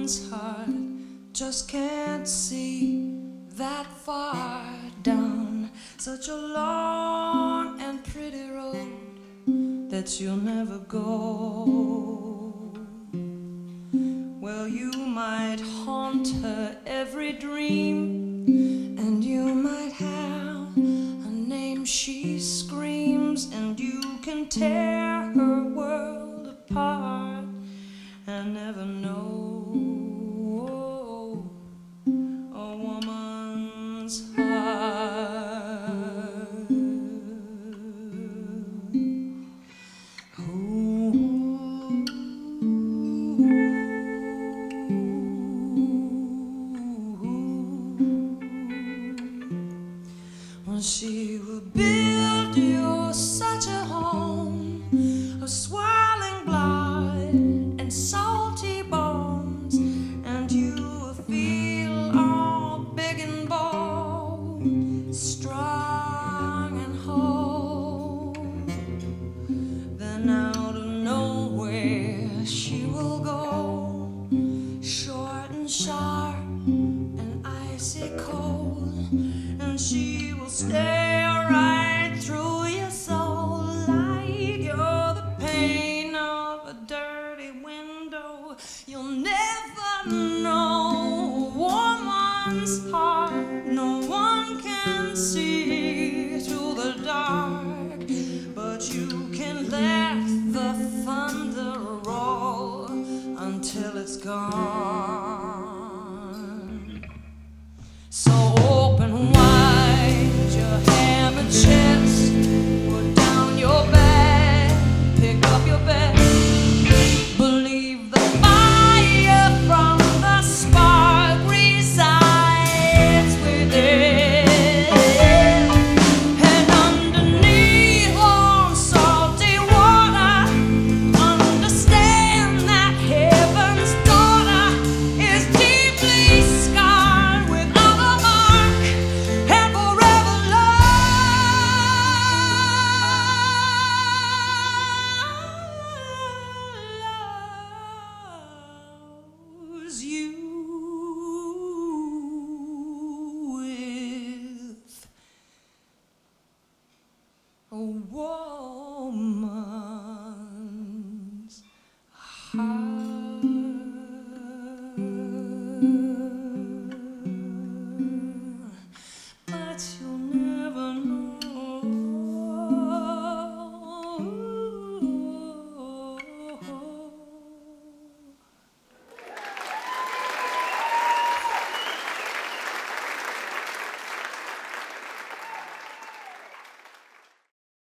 woman's heart just can't see that far down such a long and pretty road that you'll never go. Well, you might haunt her every dream, and you might have a name she screams, and you can tear her world apart and never know. A woman's heart. Ooh. Well, she will build you such a home of swirling blood and salty bones, and you will feel all big and bold, strong and whole. Then out of nowhere she will go, short and sharp and icy cold, and she will stare right through your soul like you're the pane of a dirty window. You'll never know a woman's heart. No one can see through the dark, but you can let the thunder roll until it's gone. So open wide your hammered chest, put down your bag, pick up your bed. Believe the fire from the spark resides within, and underneath warm salty water, understand that heaven's daughter is deeply scarred with other mark and forever loves you with a woman.